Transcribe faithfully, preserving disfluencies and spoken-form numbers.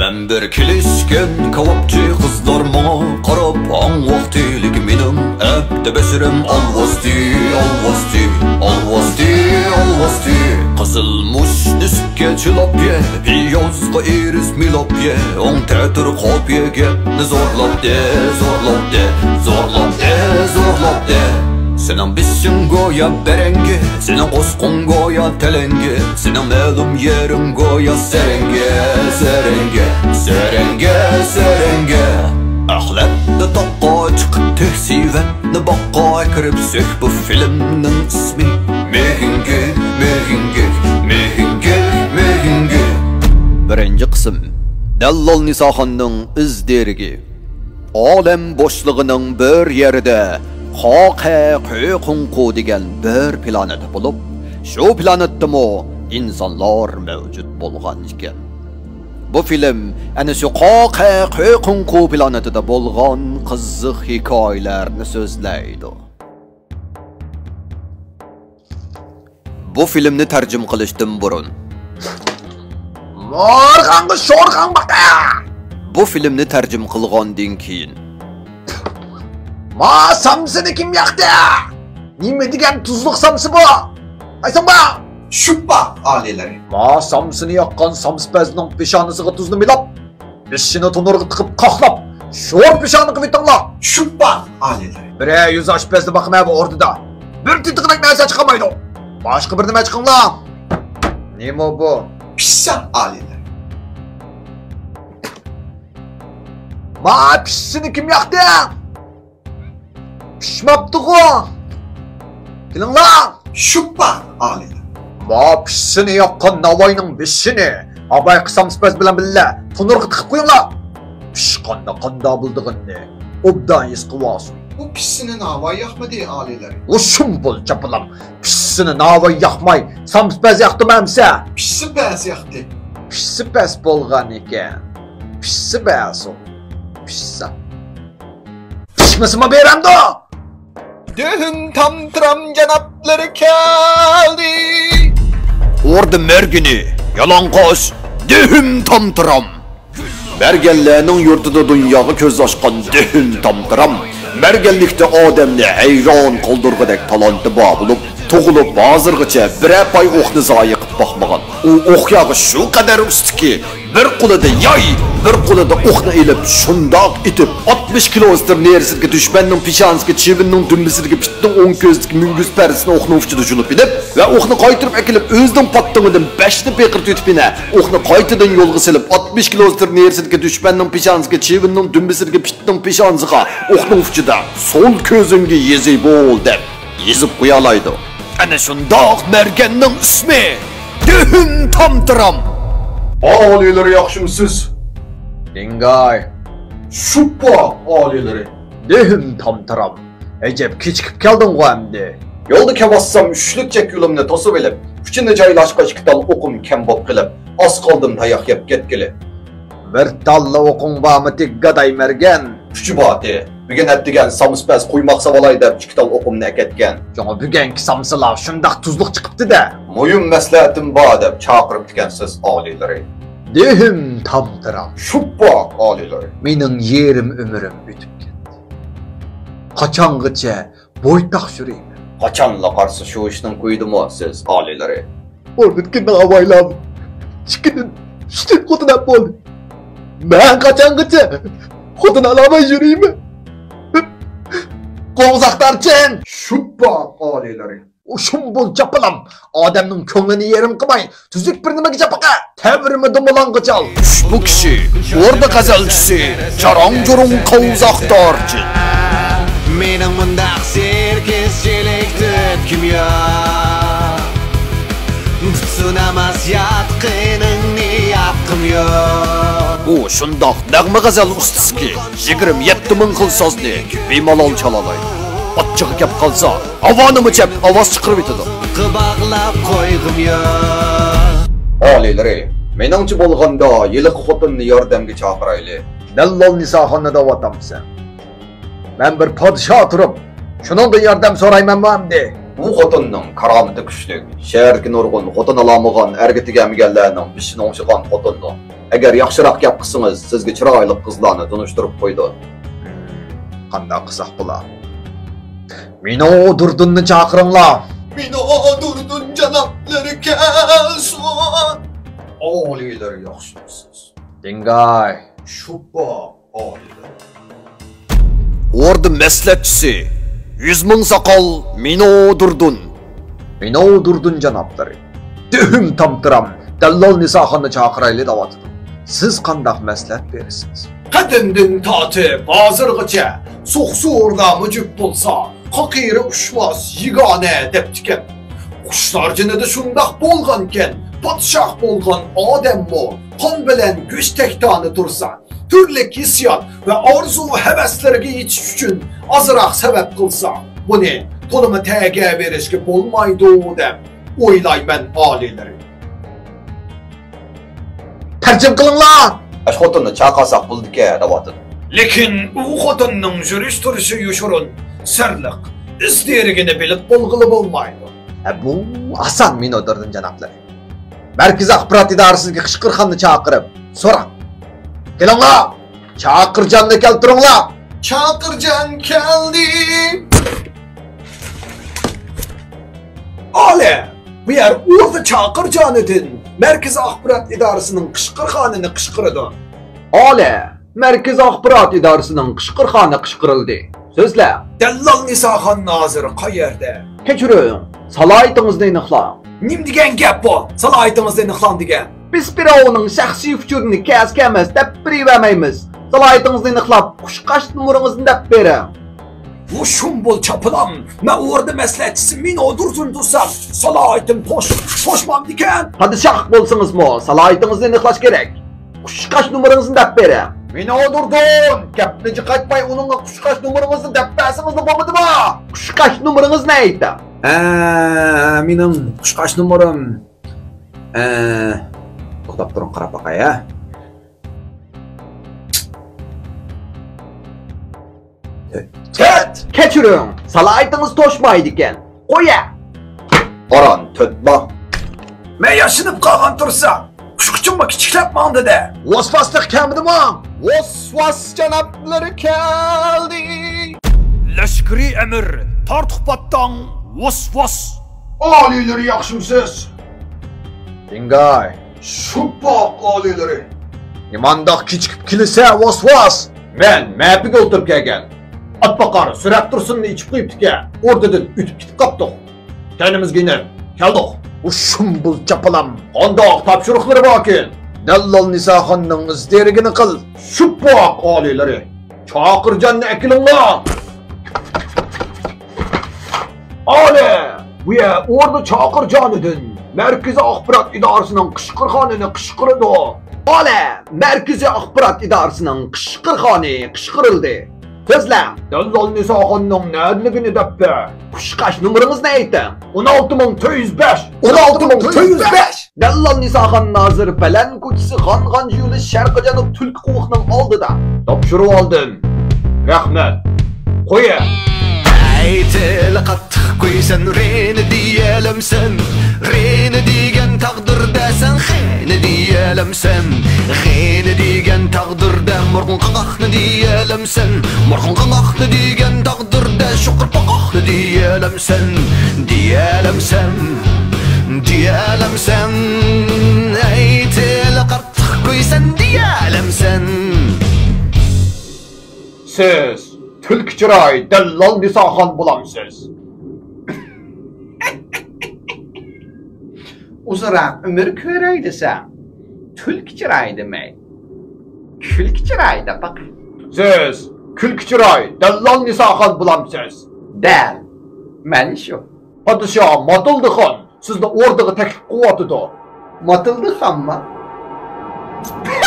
Ben bir kilişken kavapçı kızlar bana qarab an vaktilik menim hep beşirim alvasti alvasti alvasti alvasti Kızılmış niske çılap ye piyozga eris milap ye on tetir qop ye gapni zorlab de zorlab de zorlab de zorlab de Senin bisin goya berenge, senin qoşqun goya telenge, senin məlum yerin goya serenge, serenge, serenge, serenge. Axlatda taqqa çıqıb tehsivenni baqqa kirib sök bu filmnin ismi Mehinge, Mehinge, Mehinge, Mehinge. Birinci qism Dallol Nisaxonning izderigi. Olam boşluğunun bir yerida Qoqa Qo'qunqu degan bir planet bo'lib, shu planetdami insonlar mavjud bo'lgan ekan. Bu film ana shu Qoqa Qo'qunqu planetida bo'lgan qiziq hikoyalarni so'zlaydi. Bu filmni tarjim qilishdan burun Morg'angi sho'rg'an baqa. Bu filmni tarjim qilgandan keyin Ma samsini kim yaktı? Nime degan tuzluq samsı bu? Aysan ba? Şuppa alileri. Ma samsini yakkan samspezning peshonasiga tuzni milab, beshini tunurga tiqib qoqlab, sho'r peshoni qilib yitingla. Şuppa alileri. Bire yüz ashpezni baqmay bu o'rnida. Bir titiqnak narsa chiqamaydi. Boshqa bir nima chiqingla. Nima bu? Pissa alileri. Ma pissini kim yaktı? Pişmaptı-ku. Kelingla. Şuppa alileri. Ma pissini yakkan navoyning beshini abay qisam-spaz bilan billa tunurga tiqib qo'yinglar. Pishqanda qanda bo'ldig'ini obdan his qilyapsiz. Bu pissini navoy yoqmadi alileri. O shumbul chapilam. Pissini navoy yoqmay, samspaz yoqdimamsa. Pissi bas yoqdi. Pissi bas bo'lgan ekan. Pissi bas. Pissa. Pishmasimi beramdi? Dühün tamtıram canapları geldi. Orada mergini, yalang'och, dehim tamtıram. Mergenlerning yurtida dunyoga ko'z ochgan dehim tamtıram. Mergenlikda odamni hayron qoldirgudek talanti bor bo'lib, tug'ilib hozirgacha bir pay o'qni zoyi qilib boqmagan. U o'q yog'i shu qadar ustiki, bir qo'lida yoy, bir qo'lida o'qni ilib shundoq itib oltmish kilometr nerisiga dushmanning peshonasiga, chivinning dumbisiga, pitning o'ng ko'ziga munguz parisini o'qni ufchida julib idib va o'qni qaytirib akilib o'zining pattongidan beshni beqir tutibina o'qni qaytadan yo'lga silib oltmish kilometr nerisiga dushmanning peshonasiga, chivinning dumbisiga, pitning peshonasiga o'qni ufchida sol ko'zingga yezi bo'l deb yezib qo'ya oladi. Ana shundoq merganning ismi Dehim Tamtıram. Alileri yaxshimisiz? Dingay. Şuppa alileri. Dehim tamtıram. Ecep kechikib kelding-ku endi. Yo'lda kebassam uchlik chek yo'limni to'sib elib, kuchini joylashqach kital o'qim kam bo'lib qilib, oz qoldim tayoq yeb ketgili. Bir talla o'qing bormi tek gaday mergan? Kuchi boti. Bugun atdigan samspaz qo'ymoq savolay deb kital o'qimni aketgan. Jo'ng bugungi samsalar shundoq tuzluq chiqibdi-da. Mo'yim maslahatim bor deb chaqirib ekansiz alileri. Dehim tamtıram. Şuppa alileri. Mening yerim umrim o'tib ketdi. Qachongacha bo'ytaq yurayman? Qachonla qarshi shu ishning qo'ydimi siz alileri? O'rnitgina avaylam. Chiqidin, shit xotinab bo'ldi. Men qachongacha xotin olamay yurayman? Qo'zaqtarchin, Şuppa alileri. Shumbul chapilam. Odamning ko'nglini yerim qilmay, tuzuk bir nimaga chapaqa. Tabrimi dumolong'ichal. Bu kishi o'rda g'azalchisi, charong-jurung qo'zaqtarchi. Mening mundaq serkeschilikni kim yo'q? Tutunamas yaqiningni yaqim yo'q. U shundoq nag'ma g'azal ustasiki, yigirma yetti ming xil so'zni bemalol chalalaydi. Ochchig'i kep qolsa, avonimi chap ovoz chiqarib yetadi. Qibaqlab qo'yg'im yo'q. Alileri. Meningchi bo'lganda yiliq xotinni yordamga chaqirayli. Dallol Nisaxonida otamsan. Men bir podsho turib, shuningda yordam so'raymanmi endi? Bu xotinning karomati kuchli. Shaharga nurg'un xotin alamagan, erga tegameganlarning bishini o'ngshigan xotinni. Agar yaxshiroq gap qilsangiz, sizga chiroyli qizlarni tunishtirib qo'ydi. Qanday qilsak bo'lar? Meni Durdunni chaqiringlar. Meni Durdun janoblari kelsin. Olilar yaxshimisiz? Dingay. Shubba olilar. Ordu mesletçisi yüz ming sakal Mino Durdun. Mino Durdun janoblari. Dühüm tamtıram. Dallol Nisoxonni chaqirayli da'vatida. Siz qanday maslahat berasiz? Qadimdan tortib hozirgacha so'qso'rda mujib bo'lsa, qoqiri ushmas yigona debdikan. Qushlar jinida shundoq bo'lganken, podshoh bo'lgan odammo qon bilan go'sht taktoni tursa, turli hissiyot va orzu havaslariga yetish uchun ozroq sabab qilsa, buni to'limi taga berishga bo'lmaydi deb o'ylayman olilar. Tarjim qilinglar. Ash xotinni chaqirsak bo'ldi-ku, da'vatida. Lekin u xotinning yurish turishi yoshurun, sirliq, izderigini bilib bo'lg'ili bo'lmaydi. Bu asan Mino Durdun janoblari. Markaziy axborot idorasiga Qishqirxonni chaqirib, so'rang. Kelinglar. Chaqirjonni keltiringlar. Chaqirjon keldi. Ole, bu yer o'zi Chaqirjonidan Markaziy axborot idorasining Qishqirxonini qishqirdi. Ole, Markaziy axborot idorasining Qishqirxoni qishqirildi. So'zlar. Dallol Nisoxon noziri qayerda? Kechiring. Salohiyatıngizni aniqlang. Nim degan gap bu? Salohiyatimizni aniqlang degan. Biz birovning shaxsiy uchurini kasgamiz deb bermaymiz. Salohiyatıngizni aniqlab, qushqash numaringizni deb bering. Bu shumbul chapilam. Men o'rda maslahatchisi Mino Durdun tursam, salohiyatim to'sh, to'shmam degan. Padishah bo'lsingizmi, salohiyatıngizni aniqlash kerak. Qushqash numaringizni deb bering. Mino Durdun, gapni qaytmay uningga qushqash numaringizni deb bersangiz bo'lmadimi? Qushqash numaringizni ayting. Aa, mening qushqash numarim. Aa, to'xtab turing, qarab boqay, ha. Tet, kechiring. Salohiyatıngiz to'shmaydi ekan. Qo'ya. Qoran tutma. Men yashinib qolgan tursa, qushquchimga kichiklabman dedi. Vasvaslik kamidimi? Vasvas janoblari keldi. Lashkari emir tartibotdan vasvas. Olilar yaxshimisiz? Dingay. Shubba olilar. Nimandoq kechikib kelsa vasvas. Men mapiga o'tirib kelgan. Atbaqar surab tursunni ichib qo'yibdi-ku. O'rdadan o'tib ketib qopdiq. Tanimizga inib keldik. Bu shumbul chapalam. Qandoq topshiriqlari borkin? Dallol Nisoxonning izderigini qil. Shubba olilari. Chaqirjonni akilinglar. Ole, bu ya o'rda Chaqirjonidan Markaziy axborot idorasining Qishqirxonini qishqirdi. Ole, Markaziy axborot idorasining Qishqirxoni qishqirildi. So'zlar. Dallol Nisoxonning nadligini debdi. Qushqash numaringizni ayting. o'n olti ming to'rt yuz besh. o'n olti ming to'rt yuz besh. Dallol Nisoxon noziri Baland ko'chasi Xonxon yo'li sharqi janub tulki qo'yiqning oldida. Topshirib oldim. Rahmat. Qo'ya. Aytil qattiq qo'ysan, reni diyelimsen. Reni degan taqdirda sen xeni diyelimsen. Xeni degan taqdirda murqun qaqni diyelimsen. Murqun qaqni degan taqdirda shuqur paqni diyelimsen. Diyelimsen. Diyelimsen. Aytil qattiq qo'ysan diyelimsen. Siz tulki chiroy Dallol Nisoxon bo'lamsiz. Uzrak umr ko'ray desam, tulki chiroy demay. Kulki chiroy deb baq. Siz kulki chiroy Dallol Nisoxon bo'lamsiz. Dal. Men shu. Podshoh Motilxon sizni o'rdaga taklif qilyapti. Motildi hamma.